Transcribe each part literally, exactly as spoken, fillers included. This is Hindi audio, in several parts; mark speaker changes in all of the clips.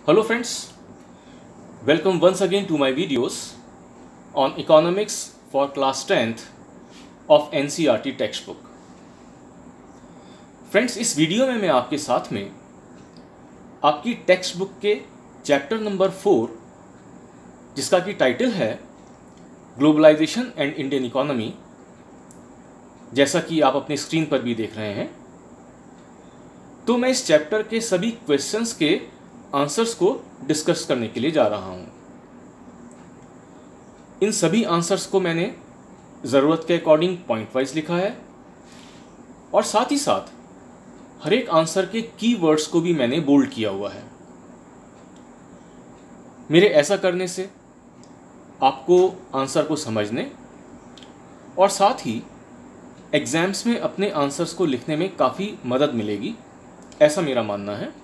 Speaker 1: Hello friends, welcome once again to my videos on economics for class tenth of N C E R T textbook. Friends, इस वीडियो में मैं आपके साथ में आपकी टेक्स्ट बुक के चैप्टर नंबर फोर, जिसका की टाइटल है ग्लोबलाइजेशन एंड इंडियन इकोनॉमी, जैसा कि आप अपनी स्क्रीन पर भी देख रहे हैं, तो मैं इस चैप्टर के सभी क्वेश्चंस के आंसर्स को डिस्कस करने के लिए जा रहा हूं। इन सभी आंसर्स को मैंने ज़रूरत के अकॉर्डिंग पॉइंट वाइज लिखा है और साथ ही साथ हर एक आंसर के कीवर्ड्स को भी मैंने बोल्ड किया हुआ है। मेरे ऐसा करने से आपको आंसर को समझने और साथ ही एग्ज़ाम्स में अपने आंसर्स को लिखने में काफ़ी मदद मिलेगी, ऐसा मेरा मानना है।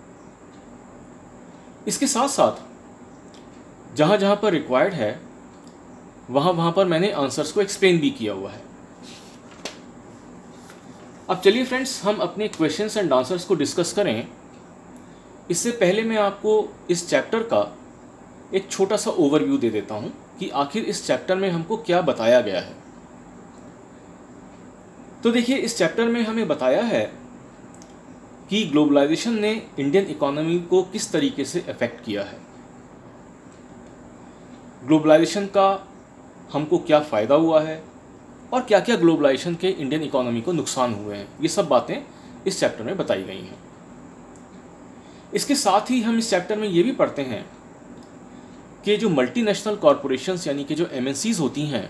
Speaker 1: इसके साथ साथ जहाँ जहाँ पर रिक्वायर्ड है वहाँ वहाँ पर मैंने आंसर्स को एक्सप्लेन भी किया हुआ है। अब चलिए फ्रेंड्स, हम अपने क्वेश्चंस एंड आंसर्स को डिस्कस करें। इससे पहले मैं आपको इस चैप्टर का एक छोटा सा ओवरव्यू दे देता हूँ कि आखिर इस चैप्टर में हमको क्या बताया गया है। तो देखिए, इस चैप्टर में हमें बताया है कि ग्लोबलाइजेशन ने इंडियन इकोनॉमी को किस तरीके से अफेक्ट किया है, ग्लोबलाइजेशन का हमको क्या फ़ायदा हुआ है और क्या क्या ग्लोबलाइजेशन के इंडियन इकोनॉमी को नुकसान हुए हैं। ये सब बातें इस चैप्टर में बताई गई हैं। इसके साथ ही हम इस चैप्टर में ये भी पढ़ते हैं कि जो मल्टीनेशनल कॉरपोरेशंस यानी कि जो एम एन सीज़ होती हैं,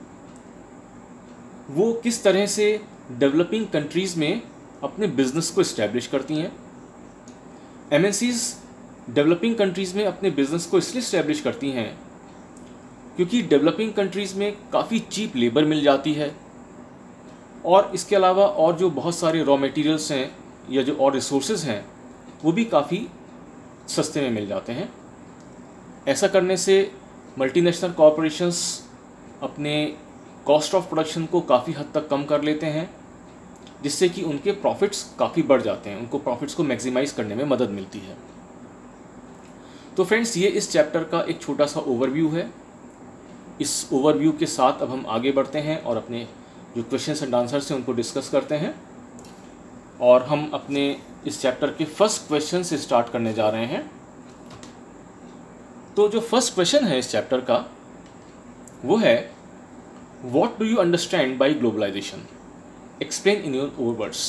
Speaker 1: वो किस तरह से डेवलपिंग कंट्रीज़ में अपने बिजनेस को इस्टेब्लिश करती हैं। M N Cs developing countries में अपने बिजनेस को इसलिए इस्टेब्लिश करती हैं क्योंकि डेवलपिंग कंट्रीज़ में काफ़ी चीप लेबर मिल जाती है और इसके अलावा और जो बहुत सारे रॉ मटेरियल्स हैं या जो और रिसोर्सेज हैं वो भी काफ़ी सस्ते में मिल जाते हैं। ऐसा करने से मल्टीनेशनल कॉरपोरेशंस अपने कॉस्ट ऑफ प्रोडक्शन को काफ़ी हद तक कम कर लेते हैं, जिससे कि उनके प्रॉफिट्स काफ़ी बढ़ जाते हैं, उनको प्रॉफिट्स को मैक्सिमाइज़ करने में मदद मिलती है। तो फ्रेंड्स, ये इस चैप्टर का एक छोटा सा ओवरव्यू है। इस ओवरव्यू के साथ अब हम आगे बढ़ते हैं और अपने जो क्वेश्चंस एंड आंसर्स हैं उनको डिस्कस करते हैं और हम अपने इस चैप्टर के फर्स्ट क्वेश्चन से स्टार्ट करने जा रहे हैं। तो जो फर्स्ट क्वेश्चन है इस चैप्टर का वो है, what do you understand by globalisation, explain in your own words.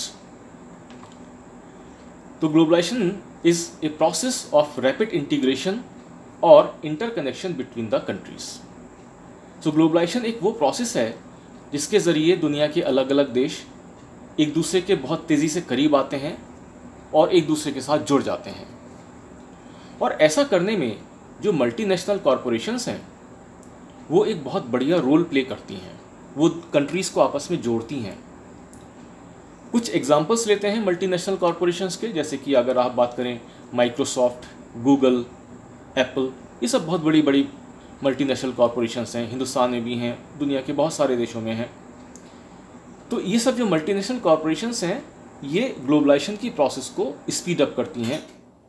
Speaker 1: तो globalisation is a process of rapid integration और इंटरकनेक्शन बिटवीन द कंट्रीज। तो ग्लोबलाइजेशन एक वो प्रोसेस है जिसके ज़रिए दुनिया के अलग अलग देश एक दूसरे के बहुत तेज़ी से करीब आते हैं और एक दूसरे के साथ जुड़ जाते हैं। और ऐसा करने में जो मल्टीनेशनल कॉरपोरेशंस हैं वो एक बहुत बढ़िया रोल प्ले करती हैं, वो कंट्रीज़ को आपस में जोड़ती हैं। कुछ एग्जांपल्स लेते हैं मल्टीनेशनल कॉरपोरेशंस के, जैसे कि अगर आप बात करें माइक्रोसॉफ्ट, गूगल, एप्पल, ये सब बहुत बड़ी बड़ी मल्टीनेशनल कॉरपोरेशंस हैं, हिंदुस्तान में भी हैं, दुनिया के बहुत सारे देशों में हैं। तो ये सब जो मल्टीनेशनल कॉरपोरेशंस हैं ये ग्लोबलाइजेशन की प्रोसेस को स्पीड अप करती हैं।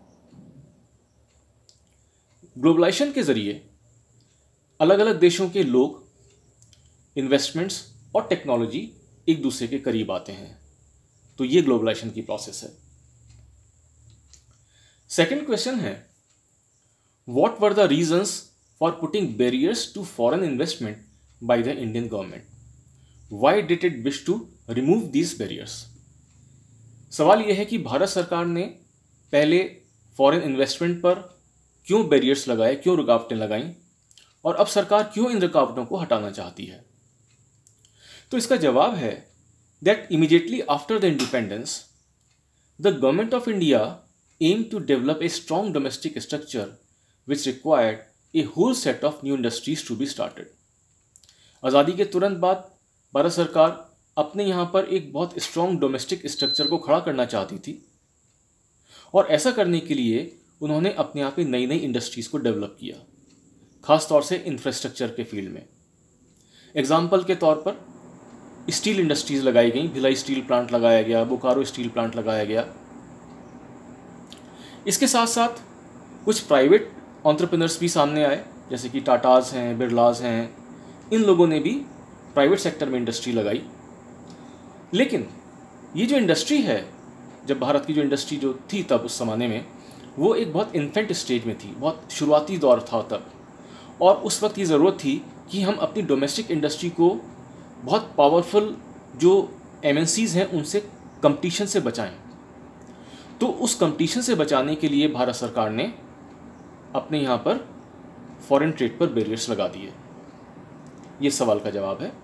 Speaker 1: ग्लोबलाइजेशन के ज़रिए अलग अलग देशों के लोग, इन्वेस्टमेंट्स और टेक्नोलॉजी एक दूसरे के करीब आते हैं। तो ये ग्लोबलाइजेशन की प्रोसेस है। सेकंड क्वेश्चन है, what were the reasons for putting barriers to foreign investment by the Indian government, why did it wish to remove these barriers. सवाल यह है कि भारत सरकार ने पहले फॉरेन इन्वेस्टमेंट पर क्यों बैरियर्स लगाए, क्यों रुकावटें लगाई और अब सरकार क्यों इन रुकावटों को हटाना चाहती है। तो इसका जवाब है that immediately after the independence, the government of India aimed to develop a strong domestic structure which required a whole set of new industries to be started. आज़ादी के तुरंत बाद भारत सरकार अपने यहाँ पर एक बहुत स्ट्रॉन्ग डोमेस्टिक स्ट्रक्चर को खड़ा करना चाहती थी और ऐसा करने के लिए उन्होंने अपने आप में नई नई इंडस्ट्रीज़ को डेवलप किया, ख़ास तौर से इंफ्रास्ट्रक्चर के फील्ड में। एग्जाम्पल के तौर पर स्टील इंडस्ट्रीज़ लगाई गई, भिलाई स्टील प्लांट लगाया गया, बोकारो स्टील प्लांट लगाया गया। इसके साथ साथ कुछ प्राइवेट एंटरप्रेन्योर्स भी सामने आए, जैसे कि टाटाज हैं, बिरलाज हैं, इन लोगों ने भी प्राइवेट सेक्टर में इंडस्ट्री लगाई। लेकिन ये जो इंडस्ट्री है, जब भारत की जो इंडस्ट्री जो थी तब उस ज़माने में, वो एक बहुत इन्फेंट स्टेज में थी, बहुत शुरुआती दौर था तब। और उस वक्त ये ज़रूरत थी कि हम अपनी डोमेस्टिक इंडस्ट्री को बहुत पावरफुल जो एम एन सीज़ हैं उनसे कंपटीशन से बचाएं। तो उस कंपटीशन से बचाने के लिए भारत सरकार ने अपने यहाँ पर फॉरेन ट्रेड पर बैरियर्स लगा दिए। ये सवाल का जवाब है।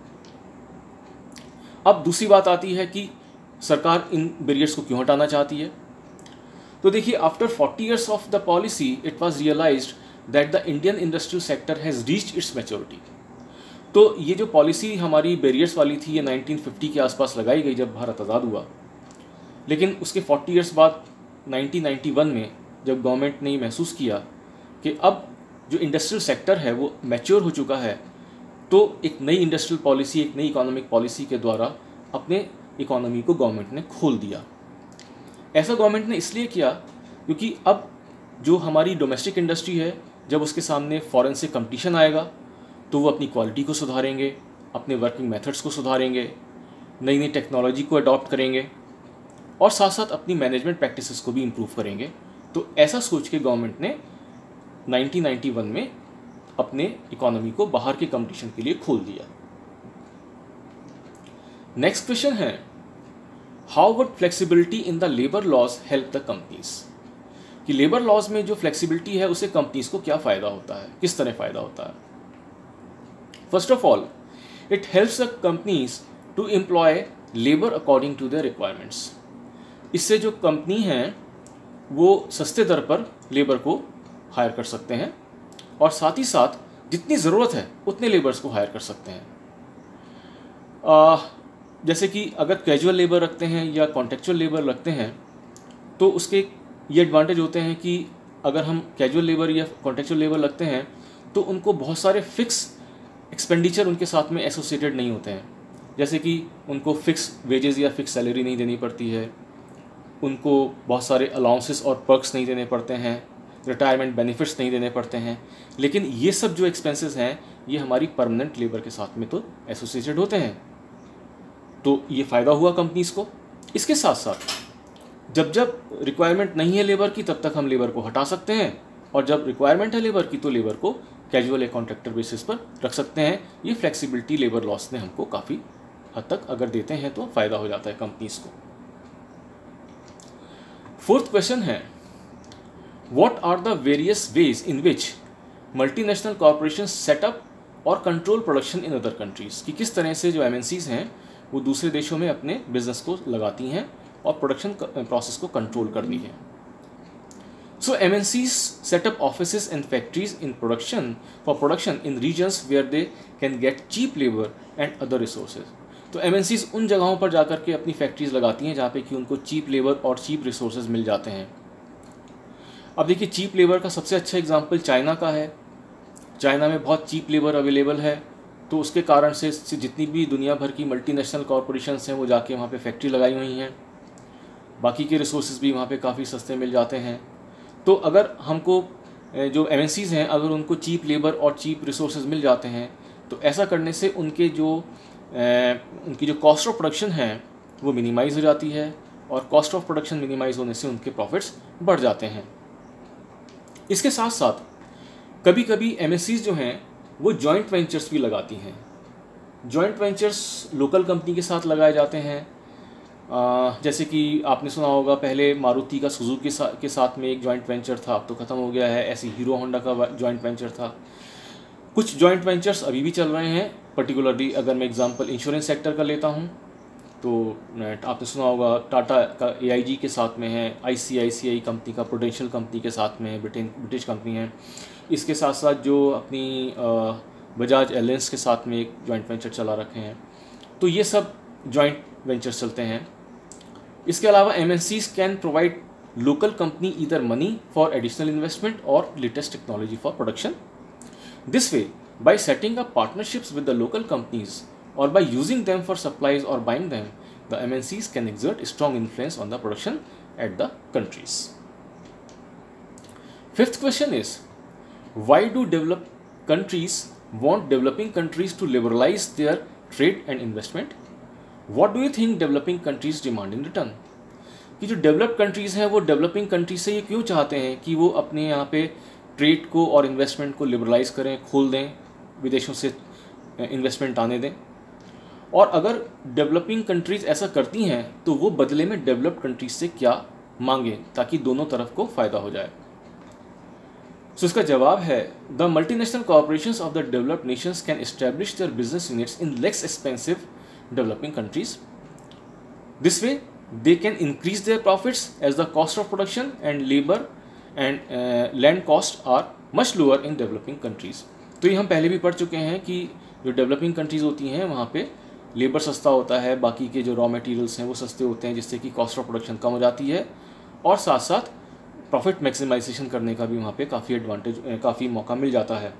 Speaker 1: अब दूसरी बात आती है कि सरकार इन बैरियर्स को क्यों हटाना चाहती है। तो देखिए, after forty years of the policy it was realised that the Indian industrial sector has reached its maturity. तो ये जो पॉलिसी हमारी बैरियर्स वाली थी, ये नाइनटीन फिफ्टी के आसपास लगाई गई जब भारत आज़ाद हुआ। लेकिन उसके फोर्टी ईयर्स बाद नाइनटीन नाइंटी वन में जब गवर्नमेंट ने महसूस किया कि अब जो इंडस्ट्रियल सेक्टर है वो मैच्योर हो चुका है, तो एक नई इंडस्ट्रियल पॉलिसी, एक नई इकोनॉमिक पॉलिसी के द्वारा अपने इकोनॉमी को गवर्नमेंट ने खोल दिया। ऐसा गवर्नमेंट ने इसलिए किया क्योंकि अब जो हमारी डोमेस्टिक इंडस्ट्री है, जब उसके सामने फॉरेन से कंपटीशन आएगा तो वो अपनी क्वालिटी को सुधारेंगे, अपने वर्किंग मेथड्स को सुधारेंगे, नई नई टेक्नोलॉजी को अडॉप्ट करेंगे और साथ साथ अपनी मैनेजमेंट प्रैक्टिसेस को भी इम्प्रूव करेंगे। तो ऐसा सोच के गवर्नमेंट ने नाइनटीन नाइंटी वन में अपने इकोनॉमी को बाहर के कंपटीशन के लिए खोल दिया। नेक्स्ट क्वेश्चन है, how would flexibility in the labour laws help the companies. कि लेबर लॉज में जो फ्लेक्सिबिलिटी है उससे कंपनीज को क्या फ़ायदा होता है, किस तरह फ़ायदा होता है। First of all, it helps the companies to employ labour according to their requirements. इससे जो कंपनी हैं वो सस्ते दर पर लेबर को हायर कर सकते हैं और साथ ही साथ जितनी ज़रूरत है उतने लेबर्स को हायर कर सकते हैं। आ, जैसे कि अगर कैजुअल लेबर रखते हैं या कॉन्ट्रेक्चुअल लेबर रखते हैं तो उसके ये एडवांटेज होते हैं कि अगर हम कैजुअल लेबर या कॉन्ट्रेक्चुअल लेबर रखते हैं तो उनको बहुत सारे फिक्स एक्सपेंडिचर उनके साथ में एसोसिएटेड नहीं होते हैं। जैसे कि उनको फिक्स वेजेस या फिक्स सैलरी नहीं देनी पड़ती है, उनको बहुत सारे अलाउंसेस और पर्क्स नहीं देने पड़ते हैं, रिटायरमेंट बेनिफिट्स नहीं देने पड़ते हैं। लेकिन ये सब जो एक्सपेंसेस हैं ये हमारी परमानेंट लेबर के साथ में तो एसोसिएटेड होते हैं, तो ये फ़ायदा हुआ कंपनीज़ को। इसके साथ साथ जब जब रिक्वायरमेंट नहीं है लेबर की तब तक हम लेबर को हटा सकते हैं, और जब रिक्वायरमेंट है लेबर की तो लेबर को कैजुअल या कॉन्ट्रैक्टर बेसिस पर रख सकते हैं। ये फ्लेक्सिबिलिटी लेबर लॉस ने हमको काफ़ी हद तक अगर देते हैं तो फ़ायदा हो जाता है कंपनीज़ को। फोर्थ क्वेश्चन है, what are the various ways in which multinational corporation set up और control production in other countries. कि किस तरह से जो एम एन सीज़ हैं वो दूसरे देशों में अपने बिजनेस को लगाती हैं और प्रोडक्शन प्रोसेस को कंट्रोल करती हैं। So M N Cs set up offices and factories in production for production in regions where they can get cheap labour and other resources. तो एम एन सीज उन जगहों पर जाकर के अपनी फैक्ट्रीज लगाती हैं जहाँ पे कि उनको चीप लेबर और चीप रिसोर्सेज मिल जाते हैं। अब देखिए, चीप लेबर का सबसे अच्छा एग्जांपल चाइना का है। चाइना में बहुत चीप लेबर अवेलेबल है, तो उसके कारण से जितनी भी दुनिया भर की मल्टीनेशनल कॉरपोरेशंस हैं वो जाके वहाँ पे फैक्ट्री लगाई हुई हैं। बाकी के रिसोर्सेज भी वहाँ पे काफ़ी सस्ते मिल जाते हैं। तो अगर हमको जो एम एन सीज़ हैं अगर उनको चीप लेबर और चीप रिसोर्सेज मिल जाते हैं तो ऐसा करने से उनके जो उनकी जो कॉस्ट ऑफ प्रोडक्शन है वो मिनिमाइज़ हो जाती है, और कॉस्ट ऑफ प्रोडक्शन मिनिमाइज़ होने से उनके प्रॉफिट्स बढ़ जाते हैं। इसके साथ साथ कभी कभी एम एन सीज़ जो हैं वो जॉइंट वेंचर्स भी लगाती हैं। जॉइंट वेंचर्स लोकल कंपनी के साथ लगाए जाते हैं। आ, जैसे कि आपने सुना होगा पहले मारुति का सुजुकी के, सा, के साथ में एक जॉइंट वेंचर था, अब तो ख़त्म हो गया है। ऐसे हीरो होंडा का जॉइंट वेंचर था। कुछ जॉइंट वेंचर्स अभी भी चल रहे हैं। पर्टिकुलरली अगर मैं एग्जांपल इंश्योरेंस सेक्टर का लेता हूँ तो आपने सुना होगा टाटा का ए आई जी के साथ में है, I C I C I company का प्रूडेंशियल कंपनी के साथ में है, ब्रिटेन ब्रिटिश कंपनी है। इसके साथ साथ जो अपनी बजाज एलायंस के साथ में एक जॉइंट वेंचर चला रखे हैं। तो ये सब जॉइंट वेंचर्स चलते हैं। इसके अलावा M N Cs can provide local company either money for additional investment और latest technology for production. This way, by setting up partnerships with the local companies or by using them for supplies or buying them, the M N Cs can exert strong influence on the production at the countries. Fifth question is, why do developed countries want developing countries to liberalize their trade and investment? What do you think developing countries demand in return? कि जो डेवलप्ड कंट्रीज़ हैं वो डेवलपिंग कंट्रीज से ये क्यों चाहते हैं कि वो अपने यहाँ पे ट्रेड को और इन्वेस्टमेंट को लिबरलाइज करें, खोल दें, विदेशों से इन्वेस्टमेंट आने दें? और अगर डेवलपिंग कंट्रीज़ ऐसा करती हैं तो वो बदले में डेवलप्ड कंट्रीज से क्या मांगें ताकि दोनों तरफ को फ़ायदा हो जाए? सो so, इसका जवाब है, the multinational corporations of the developed nations can establish their business units in less expensive developing countries. This way they can increase their profits as the cost of production and labor and uh, land cost are much lower in developing countries. तो ये हम पहले भी पढ़ चुके हैं कि जो डेवलपिंग कंट्रीज़ होती हैं वहाँ पे लेबर सस्ता होता है, बाकी के जो रॉ मटेरियल्स हैं वो सस्ते होते हैं, जिससे कि कॉस्ट ऑफ प्रोडक्शन कम हो जाती है और साथ साथ प्रॉफिट मैक्सिमाइजेशन करने का भी वहाँ पे काफ़ी एडवांटेज, काफ़ी मौका मिल जाता है.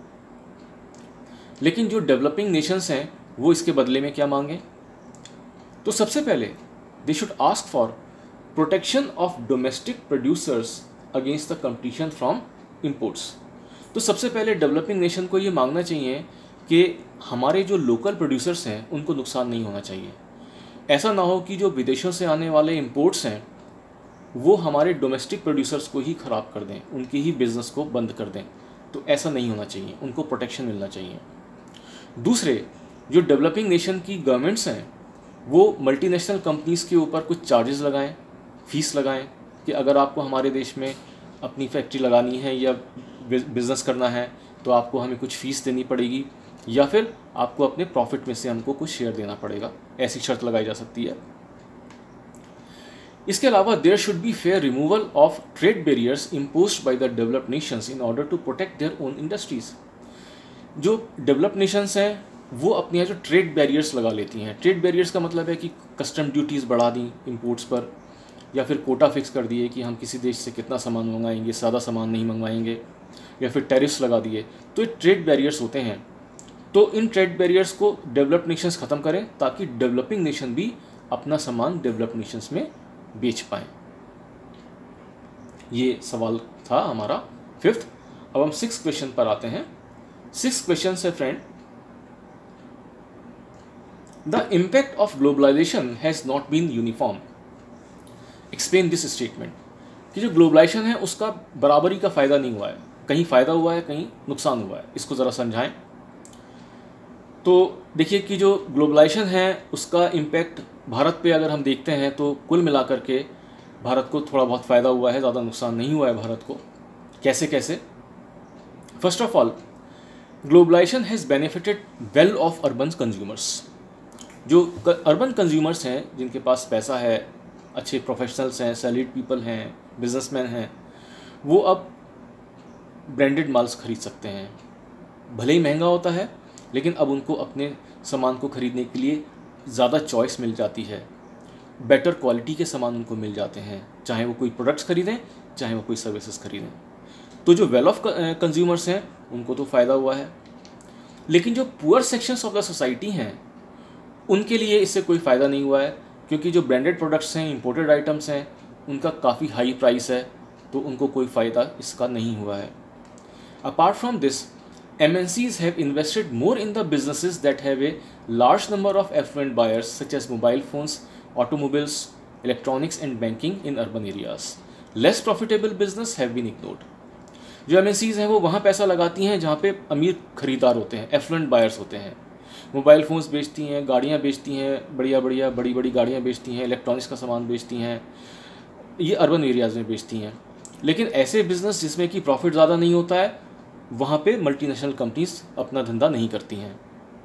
Speaker 1: लेकिन जो डेवलपिंग नेशंस हैं वो इसके बदले में क्या मांगें? तो सबसे पहले they should ask for protection of domestic producers against the competition from imports. तो सबसे पहले डेवलपिंग नेशन को ये मांगना चाहिए कि हमारे जो लोकल प्रोड्यूसर्स हैं उनको नुकसान नहीं होना चाहिए. ऐसा ना हो कि जो विदेशों से आने वाले इंपोर्ट्स हैं वो हमारे डोमेस्टिक प्रोड्यूसर्स को ही ख़राब कर दें, उनके ही बिज़नेस को बंद कर दें. तो ऐसा नहीं होना चाहिए, उनको प्रोटेक्शन मिलना चाहिए. दूसरे, जो डेवलपिंग नेशन की गवर्नमेंट्स हैं वो मल्टीनेशनल कंपनीज़ के ऊपर कुछ चार्जेस लगाएं, फ़ीस लगाएं कि अगर आपको हमारे देश में अपनी फैक्ट्री लगानी है या बिज़नेस करना है तो आपको हमें कुछ फ़ीस देनी पड़ेगी या फिर आपको अपने प्रॉफिट में से हमको कुछ शेयर देना पड़ेगा. ऐसी शर्त लगाई जा सकती है. इसके अलावा there should be fair removal of trade barriers imposed by the developed nations in order to protect their own industries. जो डेवलप्ड नेशंस हैं वो अपने यहाँ जो ट्रेड बैरियर्स लगा लेती हैं. ट्रेड बैरियर्स का मतलब है कि कस्टम ड्यूटीज़ बढ़ा दी इंपोर्ट्स पर, या फिर कोटा फिक्स कर दिए कि हम किसी देश से कितना सामान मंगाएंगे, सादा सामान नहीं मंगवाएंगे, या फिर टैरिफ्स लगा दिए. तो ये ट्रेड बैरियर्स होते हैं. तो इन ट्रेड बैरियर्स को डेवलप्ड नेशंस ख़त्म करें ताकि डेवलपिंग नेशन भी अपना सामान डेवलप्ड नेशंस में बेच पाएँ. ये सवाल था हमारा फिफ्थ. अब हम सिक्स क्वेश्चन पर आते हैं. सिक्स क्वेश्चन है friend, The impact of globalization has not been uniform. Explain this statement. कि जो ग्लोबलाइजेशन है उसका बराबरी का फ़ायदा नहीं हुआ है, कहीं फ़ायदा हुआ है, कहीं नुकसान हुआ है. इसको ज़रा समझाएं. तो देखिए कि जो ग्लोबलाइजेशन है उसका इम्पैक्ट भारत पे अगर हम देखते हैं तो कुल मिलाकर के भारत को थोड़ा बहुत फ़ायदा हुआ है, ज़्यादा नुकसान नहीं हुआ है भारत को. कैसे कैसे? First of all, globalisation has benefited well off urban consumers. जो अर्बन कंज्यूमर्स हैं जिनके पास पैसा है, अच्छे प्रोफेशनल्स हैं, सैलरीड पीपल हैं, बिजनेसमैन हैं, वो अब ब्रांडेड माल्स खरीद सकते हैं. भले ही महंगा होता है लेकिन अब उनको अपने सामान को ख़रीदने के लिए ज़्यादा चॉइस मिल जाती है. बेटर क्वालिटी के सामान उनको मिल जाते हैं, चाहे वो कोई प्रोडक्ट्स खरीदें चाहे वो कोई सर्विसेज खरीदें. तो जो वेल ऑफ कंज्यूमर्स हैं उनको तो फ़ायदा हुआ है. लेकिन जो poor sections of the society हैं उनके लिए इससे कोई फ़ायदा नहीं हुआ है, क्योंकि जो ब्रांडेड प्रोडक्ट्स हैं, इंपोर्टेड आइटम्स हैं, उनका काफ़ी हाई प्राइस है, तो उनको कोई फ़ायदा इसका नहीं हुआ है. Apart from this, M N Cs have invested more in the businesses that have a large number of affluent buyers such as mobile phones, automobiles, electronics and banking in urban areas. Less profitable business have been ignored. जो M N Cs हैं वो वहाँ पैसा लगाती हैं जहाँ पे अमीर खरीदार होते हैं, affluent buyers होते हैं. मोबाइल फ़ोन्स बेचती हैं, गाड़ियाँ बेचती हैं, बढ़िया बढ़िया बड़ी बड़ी गाड़ियाँ बेचती हैं, इलेक्ट्रॉनिक्स का सामान बेचती हैं, ये अर्बन एरियाज़ में बेचती हैं. लेकिन ऐसे बिज़नेस जिसमें कि प्रॉफिट ज़्यादा नहीं होता है वहाँ पे मल्टीनेशनल कंपनीज अपना धंधा नहीं करती हैं.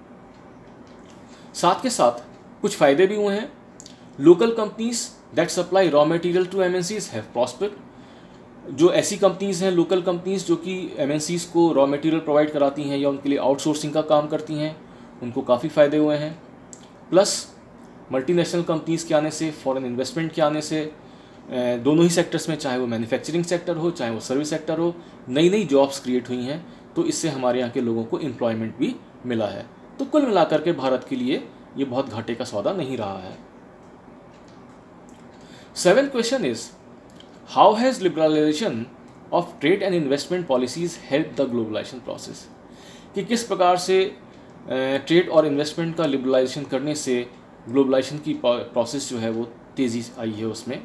Speaker 1: साथ के साथ कुछ फ़ायदे भी हुए हैं. Local companies that supply raw material to M N Cs have prospered. जो ऐसी कंपनीज़ हैं, लोकल कंपनीज जो कि M N Cs को रॉ मटेरियल प्रोवाइड कराती हैं या उनके लिए आउटसोर्सिंग का काम करती हैं, उनको काफ़ी फ़ायदे हुए हैं. प्लस मल्टीनेशनल कंपनीज़ के आने से, फॉरेन इन्वेस्टमेंट के आने से दोनों ही सेक्टर्स में, चाहे वो मैन्युफैक्चरिंग सेक्टर हो चाहे वो सर्विस सेक्टर हो, नई नई जॉब्स क्रिएट हुई हैं. तो इससे हमारे यहाँ के लोगों को एम्प्लॉयमेंट भी मिला है. तो कुल मिलाकर के भारत के लिए ये बहुत घाटे का सौदा नहीं रहा है. Seventh question is, how has liberalisation of trade and investment policies help the globalisation process, कि किस प्रकार से ट्रेड और इन्वेस्टमेंट का लिबरलाइजेशन करने से ग्लोबलाइजेशन की प्रोसेस जो है वो तेज़ी आई है उसमें।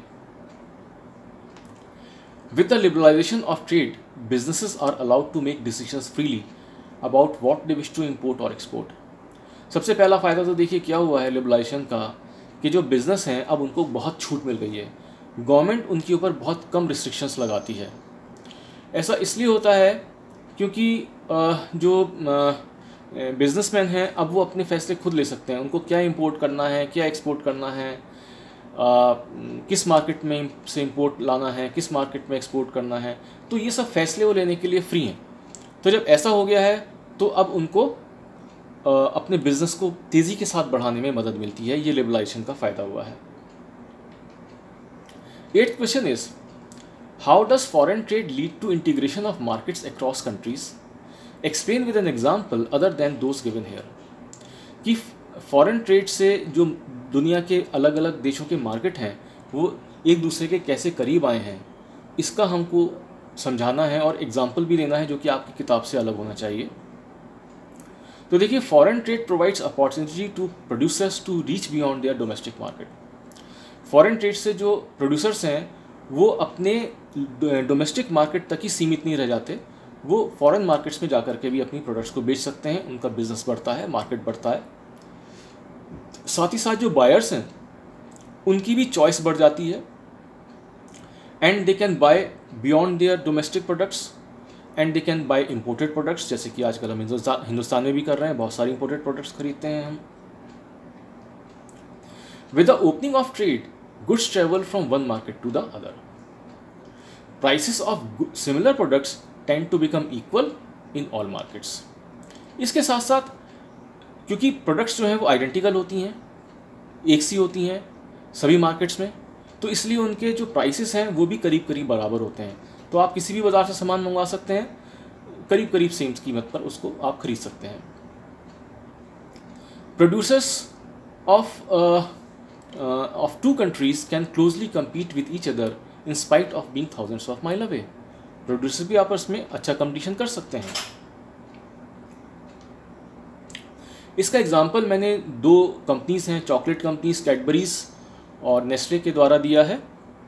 Speaker 1: With the liberalisation of trade, businesses are allowed to make decisions freely about what they wish to import और एक्सपोर्ट। सबसे पहला फ़ायदा तो देखिए क्या हुआ है लिबरलाइजेशन का, कि जो बिज़नेस हैं अब उनको बहुत छूट मिल गई है, गवर्नमेंट उनके ऊपर बहुत कम रिस्ट्रिक्शंस लगाती है। ऐसा इसलिए होता है क्योंकि जो बिजनेसमैन हैं अब वो अपने फैसले खुद ले सकते हैं, उनको क्या इंपोर्ट करना है, क्या एक्सपोर्ट करना है, आ, किस मार्केट में से इंपोर्ट लाना है, किस मार्केट में एक्सपोर्ट करना है, तो ये सब फैसले वो लेने के लिए फ्री हैं। तो जब ऐसा हो गया है तो अब उनको आ, अपने बिजनेस को तेज़ी के साथ बढ़ाने में मदद मिलती है, ये लिबरलाइजेशन का फ़ायदा हुआ है। Eighth question is, how does foreign trade lead to integration of markets across countries? Explain with an example other than those given here. कि फॉरेन ट्रेड से जो दुनिया के अलग अलग देशों के मार्केट हैं वो एक दूसरे के कैसे करीब आए हैं, इसका हमको समझाना है और एग्जाम्पल भी देना है जो कि आपकी किताब से अलग होना चाहिए। तो देखिए, foreign trade provides opportunity to producers to reach beyond their domestic market. Foreign trade से जो प्रोड्यूसर्स हैं वो अपने डोमेस्टिक मार्केट तक ही सीमित नहीं रह जाते, वो फॉरेन मार्केट्स में जाकर के भी अपनी प्रोडक्ट्स को बेच सकते हैं, उनका बिजनेस बढ़ता है, मार्केट बढ़ता है। साथ ही साथ जो बायर्स हैं उनकी भी चॉइस बढ़ जाती है, and they can buy beyond their domestic products and they can buy imported products, जैसे कि आजकल हम हिंदुस्तान हिंदुस्तान में भी कर रहे हैं, बहुत सारी इंपोर्टेड प्रोडक्ट्स खरीदते हैं हम। With the opening of trade, goods travel from one market to the other. Prices of similar products tend to become equal in all markets. इसके साथ साथ क्योंकि प्रोडक्ट्स जो हैं वो आइडेंटिकल होती हैं, एक सी होती हैं सभी मार्केट्स में, तो इसलिए उनके जो प्राइसेस हैं वो भी करीब करीब बराबर होते हैं। तो आप किसी भी बाज़ार से सामान मंगवा सकते हैं, करीब करीब सेम कीमत पर उसको आप खरीद सकते हैं। Producers of Uh, of two countries can closely compete with each other in spite of being thousands of mile away. Producer भी आपस में अच्छा कंपटीशन कर सकते हैं। इसका एग्जांपल मैंने दो कंपनीज हैं, चॉकलेट कंपनीज कैडबरीज और नेस्ले के द्वारा दिया है।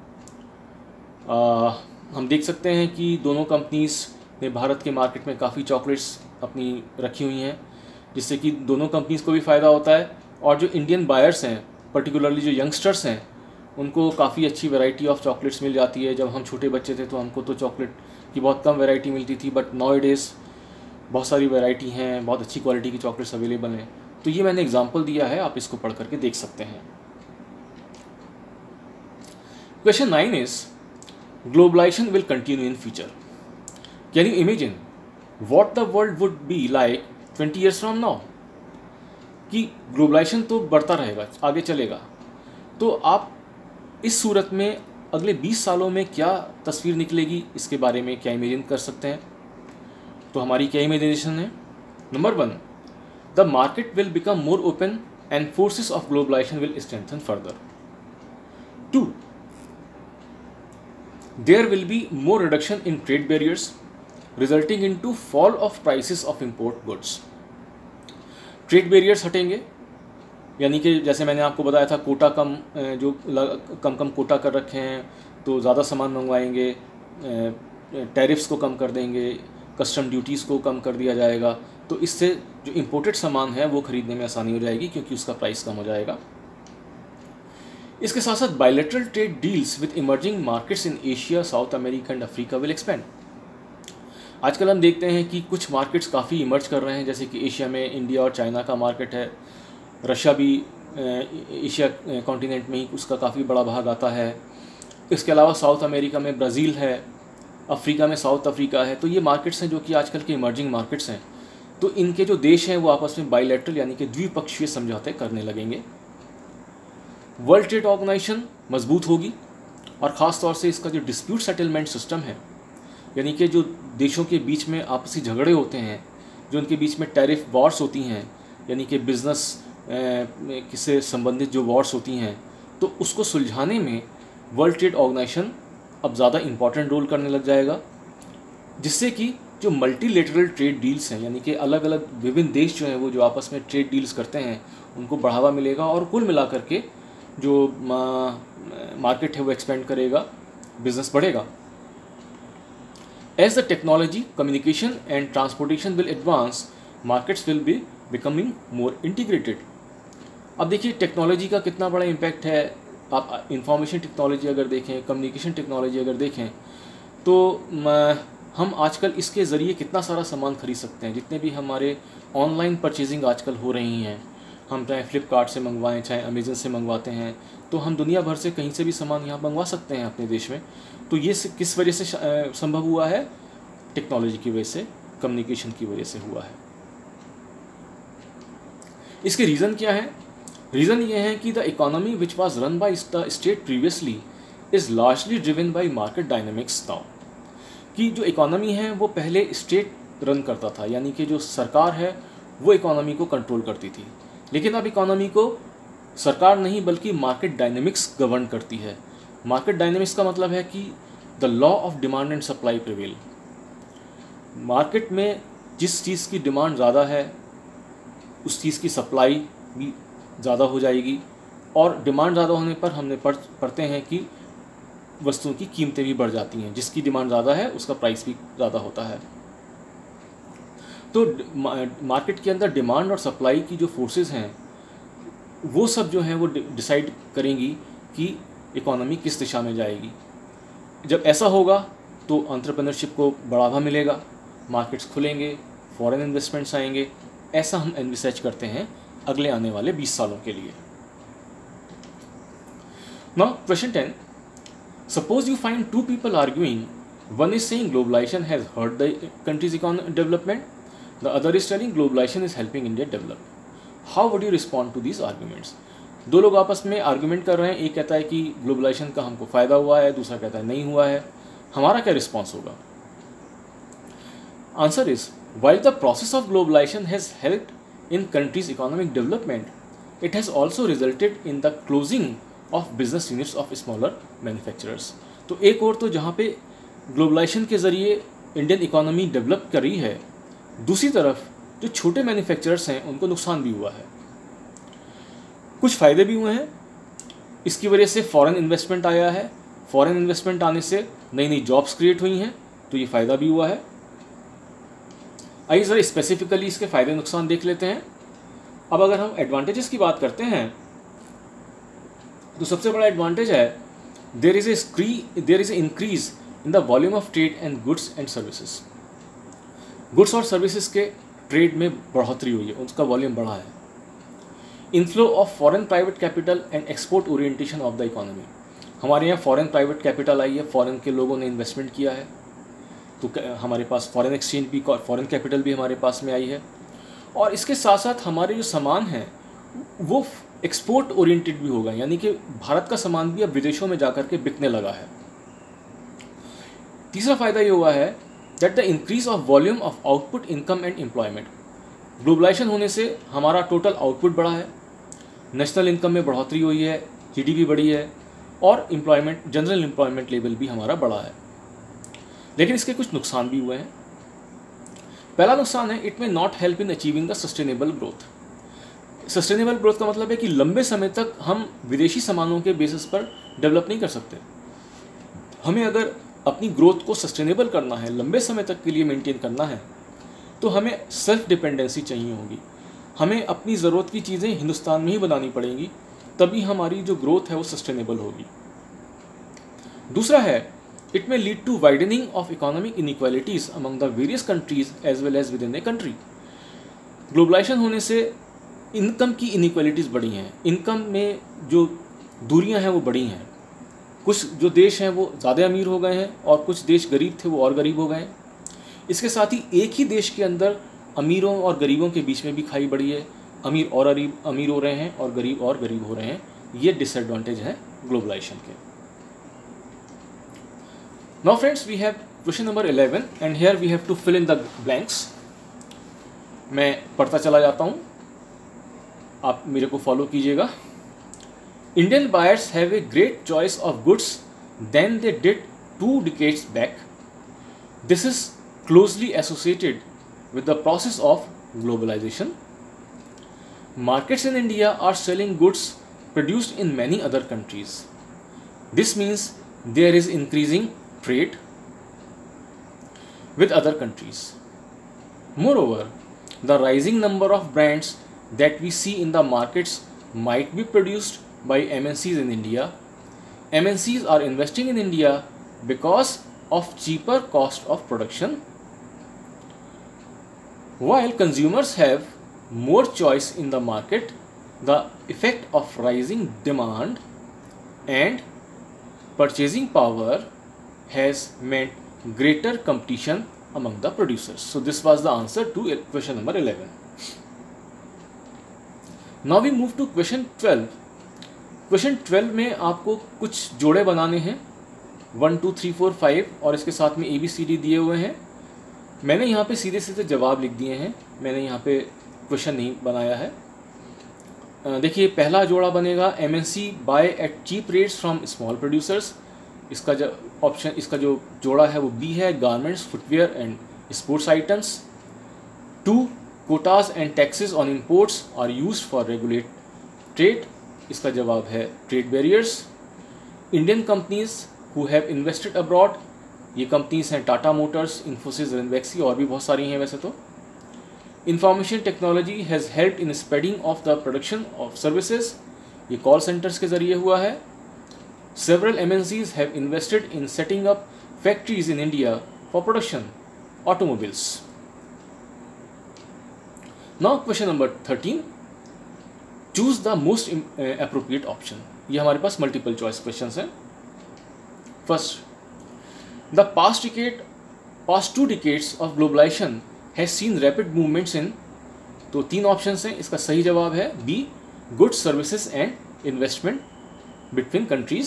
Speaker 1: आ, हम देख सकते हैं कि दोनों कंपनीज ने भारत के मार्केट में काफ़ी चॉकलेट्स अपनी रखी हुई हैं, जिससे कि दोनों कंपनीज को भी फ़ायदा होता है। और जो इंडियन बायर्स हैं, पर्टिकुलरली जो यंगस्टर्स हैं, उनको काफ़ी अच्छी वैरायटी ऑफ चॉकलेट्स मिल जाती है। जब हम छोटे बच्चे थे तो हमको तो चॉकलेट की बहुत कम वैरायटी मिलती थी, बट नाउ डेज़ बहुत सारी वैरायटी हैं, बहुत अच्छी क्वालिटी की चॉकलेट्स अवेलेबल हैं। तो ये मैंने एग्जांपल दिया है, आप इसको पढ़ करके देख सकते हैं। Question nine is, globalisation will continue in future. Can you imagine what the world would be like twenty years from now? कि ग्लोबलाइजेशन तो बढ़ता रहेगा, आगे चलेगा, तो आप इस सूरत में अगले बीस सालों में क्या तस्वीर निकलेगी, इसके बारे में क्या इमेजिन कर सकते हैं? तो हमारी क्या इमेजिनेशन है? Number one, the market will become more open and forces of globalisation will strengthen further. Two, there will be more reduction in trade barriers resulting in to fall of prices of import goods. Trade barriers हटेंगे, यानी कि जैसे मैंने आपको बताया था, कोटा कम जो कम कम कोटा कर रखे हैं तो ज़्यादा सामान मंगवाएंगे, टैरिफ्स को कम कर देंगे, कस्टम ड्यूटीज़ को कम कर दिया जाएगा, तो इससे जो इम्पोर्टेड सामान है वो ख़रीदने में आसानी हो जाएगी क्योंकि उसका प्राइस कम हो जाएगा। इसके साथ साथ bilateral trade deals with emerging markets in Asia, South America and Africa will expand. आजकल हम देखते हैं कि कुछ मार्केट्स काफ़ी इमर्ज कर रहे हैं, जैसे कि एशिया में इंडिया और चाइना का मार्केट है, रशिया भी एशिया कॉन्टिनेंट में ही उसका काफ़ी बड़ा भाग आता है। इसके अलावा साउथ अमेरिका में ब्राज़ील है, अफ्रीका में साउथ अफ्रीका है। तो ये मार्केट्स हैं जो कि आजकल के इमर्जिंग मार्केट्स हैं। तो इनके जो देश हैं वो आपस में बायलैटरल यानी कि द्विपक्षीय समझौते करने लगेंगे। वर्ल्ड ट्रेड ऑर्गेनाइजेशन मजबूत होगी और ख़ास तौर से इसका जो डिस्प्यूट सेटलमेंट सिस्टम है, यानी कि जो देशों के बीच में आपसी झगड़े होते हैं, जो उनके बीच में टैरिफ वॉर्स होती हैं, यानी कि बिज़नेस से संबंधित जो वॉर्स होती हैं, तो उसको सुलझाने में वर्ल्ड ट्रेड ऑर्गेनाइजेशन अब ज़्यादा इम्पॉर्टेंट रोल करने लग जाएगा। जिससे कि जो मल्टीलेटरल ट्रेड डील्स हैं, यानी कि अलग अलग विभिन्न देश जो हैं वो जो आपस में ट्रेड डील्स करते हैं उनको बढ़ावा मिलेगा और कुल मिलाकर के जो मार्केट है वो एक्सपेंड करेगा, बिजनेस बढ़ेगा। As the technology, communication and transportation will advance, markets will be becoming more integrated. अब देखिए टेक्नोलॉजी का कितना बड़ा इम्पैक्ट है। आप इंफॉर्मेशन टेक्नोलॉजी अगर देखें, कम्युनिकेशन टेक्नोलॉजी अगर देखें, तो हम आजकल इसके ज़रिए कितना सारा सामान खरीद सकते हैं। जितने भी हमारे ऑनलाइन परचेजिंग आजकल हो रही हैं, हम चाहे फ्लिपकार्ट से मंगवाएं, चाहे अमेज़न से मंगवाते हैं, तो हम दुनिया भर से कहीं से भी सामान यहाँ मंगवा सकते हैं अपने देश में। तो ये किस वजह से संभव हुआ है? टेक्नोलॉजी की वजह से, कम्युनिकेशन की वजह से हुआ है। इसके रीज़न क्या है? रीज़न ये है कि the economy which was run by the state previously is largely driven by market dynamics now. कि जो इकोनॉमी है वो पहले स्टेट रन करता था, यानी कि जो सरकार है वो इकोनॉमी को कंट्रोल करती थी, लेकिन अब इकोनॉमी को सरकार नहीं बल्कि मार्केट डायनेमिक्स गवर्न करती है। मार्केट डायनेमिक्स का मतलब है कि the law of demand and supply prevail. Market में जिस चीज़ की डिमांड ज़्यादा है उस चीज़ की सप्लाई भी ज़्यादा हो जाएगी, और डिमांड ज़्यादा होने पर हमने पढ़ पढ़ते हैं कि वस्तुओं की कीमतें भी बढ़ जाती हैं। जिसकी डिमांड ज़्यादा है उसका प्राइस भी ज़्यादा होता है। तो मार्केट के अंदर डिमांड और सप्लाई की जो फोर्सेस हैं वो सब जो हैं वो डिसाइड करेंगी कि इकोनॉमी किस दिशा में जाएगी। जब ऐसा होगा तो एंटरप्रेन्योरशिप को बढ़ावा मिलेगा, मार्केट्स खुलेंगे, फॉरेन इन्वेस्टमेंट्स आएंगे। ऐसा हम एनविसर्च करते हैं अगले आने वाले बीस सालों के लिए। Now question ten, suppose you find two people arguing, one is saying globalisation has hurt the country's economic development, the other is telling globalisation is helping India develop. How would you respond to these arguments? दो लोग आपस में आर्ग्यूमेंट कर रहे हैं, एक कहता है कि ग्लोबलाइजेशन का हमको फ़ायदा हुआ है, दूसरा कहता है नहीं हुआ है। हमारा क्या रिस्पॉन्स होगा? Answer is, while the process of globalization has helped in countries' economic development, it has also resulted in the closing of business units of smaller manufacturers. तो एक और तो जहाँ पे ग्लोबलाइजेशन के ज़रिए इंडियन इकोनॉमी डेवलप कर रही है, दूसरी तरफ जो छोटे मैन्युफैक्चरर्स हैं उनको नुकसान भी हुआ है। कुछ फ़ायदे भी हुए हैं, इसकी वजह से फॉरेन इन्वेस्टमेंट आया है, फॉरेन इन्वेस्टमेंट आने से नई नई जॉब्स क्रिएट हुई हैं, तो ये फ़ायदा भी हुआ है। आइए ज़रा स्पेसिफिकली इसके फ़ायदे नुकसान देख लेते हैं। अब अगर हम एडवांटेजेस की बात करते हैं तो सबसे बड़ा एडवांटेज है there is a scree there is a increase in the volume of trade and goods and services. Goods और सर्विसेज के ट्रेड में बढ़ोतरी हुई है, उसका वॉल्यूम बढ़ा है। Inflow of foreign private capital and export orientation of the economy. हमारे यहाँ फॉरेन प्राइवेट कैपिटल आई है, फॉरेन के लोगों ने इन्वेस्टमेंट किया है, तो हमारे पास फॉरेन एक्सचेंज भी, फॉरेन कैपिटल भी हमारे पास में आई है। और इसके साथ साथ हमारे जो सामान हैं वो एक्सपोर्ट ओरिएंटेड भी होगा, यानी कि भारत का सामान भी अब विदेशों में जाकर के बिकने लगा है। तीसरा फ़ायदा ये हुआ है that the increase of volume of output, income and employment. Globalisation होने से हमारा टोटल आउटपुट बढ़ा है, नेशनल इनकम में बढ़ोतरी हुई है, जीडीपी बढ़ी है, और एम्प्लॉयमेंट, जनरल एम्प्लॉयमेंट लेवल भी हमारा बढ़ा है। लेकिन इसके कुछ नुकसान भी हुए हैं। पहला नुकसान है, it may not help in achieving the sustainable growth. Sustainable growth का मतलब है कि लंबे समय तक हम विदेशी सामानों के बेसिस पर डेवलप नहीं कर सकते। हमें अगर अपनी ग्रोथ को सस्टेनेबल करना है, लंबे समय तक के लिए मेंटेन करना है, तो हमें सेल्फ डिपेंडेंसी चाहिए होगी। हमें अपनी ज़रूरत की चीज़ें हिंदुस्तान में ही बनानी पड़ेंगी, तभी हमारी जो ग्रोथ है वो सस्टेनेबल होगी। दूसरा है, it may lead to widening of economic inequalities among the various countries as well as within a country. Globalisation होने से इनकम की इनइक्वालिटीज़ बढ़ी हैं, इनकम में जो दूरियां हैं वो बढ़ी हैं। कुछ जो देश हैं वो ज़्यादा अमीर हो गए हैं और कुछ देश गरीब थे वो और गरीब हो गए हैं। इसके साथ ही एक ही देश के अंदर अमीरों और गरीबों के बीच में भी खाई बढ़ी है, अमीर और अरीब अमीर हो रहे हैं और गरीब और गरीब हो रहे हैं। ये डिसएडवांटेज है ग्लोबलाइजेशन के। Now friends, we have question number eleven and here we have to fill in the blanks. मैं पढ़ता चला जाता हूँ, आप मेरे को फॉलो कीजिएगा। Indian buyers have a great choice of goods than they did two decades back. This is closely associated with the process of globalization. Markets in India are selling goods produced in many other countries. This means there is increasing trade with other countries. Moreover, the rising number of brands that we see in the markets might be produced by M N Cs in India. M N Cs are investing in India because of cheaper cost of production. While consumers have more choice in the market, the effect of rising demand and purchasing power has meant greater competition among the producers. So this was the answer to question number eleven. Now we move to question twelve. Question twelve में आपको कुछ जोड़े बनाने हैं, one two three four five, और इसके साथ में ए बी सी डी दिए हुए हैं. मैंने यहाँ पे सीधे सीधे जवाब लिख दिए हैं, मैंने यहाँ पे क्वेश्चन नहीं बनाया है. देखिए पहला जोड़ा बनेगा M N C buy at cheap rates from small producers. इसका जो ऑप्शन, इसका जो जोड़ा है वो बी है, garments, footwear and sports items. Two, quotas and taxes on imports are used for regulate trade. इसका जवाब है trade barriers. Indian companies who have invested abroad, ये कंपनीज हैं टाटा मोटर्स, इन्फोसिस, रेनवेक्सी, और भी बहुत सारी हैं वैसे तो. Information technology has help in spreading of the production of services, ये कॉल सेंटर्स के ज़रिए हुआ है. Several M N Cs have invested in setting up factories in India for production automobiles. Now question number thirteen. Choose the most uh, appropriate option. ये हमारे पास multiple choice questions हैं. First, the past decade, past two decades of globalization has seen rapid movements in. तो तीन options हैं, इसका सही जवाब है B, goods, services and investment between countries.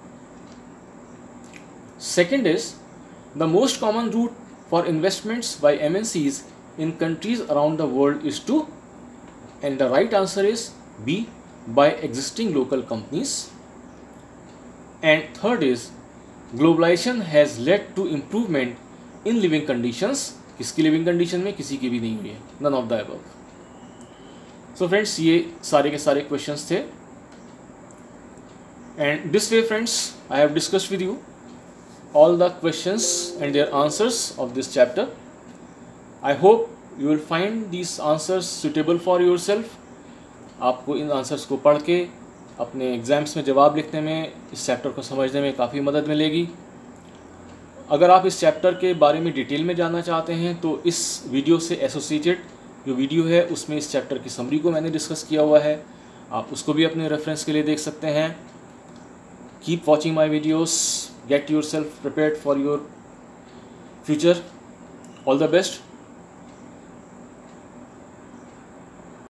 Speaker 1: Second is the most common route for investments by M N Cs in countries around the world is to, and the right answer is B, by existing local companies. And third is globalization has led to improvement in living conditions. किसकी living condition में? किसी की भी नहीं हुई है. None of the above. So friends, ये सारे के सारे questions थे. And this way friends, I have discussed with you all the questions and their answers of this chapter. I hope you will find these answers suitable for yourself. आपको इन आंसर्स को पढ़ के अपने एग्ज़ाम्स में जवाब लिखने में, इस चैप्टर को समझने में काफ़ी मदद मिलेगी. अगर आप इस चैप्टर के बारे में डिटेल में जानना चाहते हैं तो इस वीडियो से एसोसिएटेड जो वीडियो है उसमें इस चैप्टर की समरी को मैंने डिस्कस किया हुआ है, आप उसको भी अपने रेफरेंस के लिए देख सकते हैं. Keep watching my videos, get yourself prepared for your future. All the best.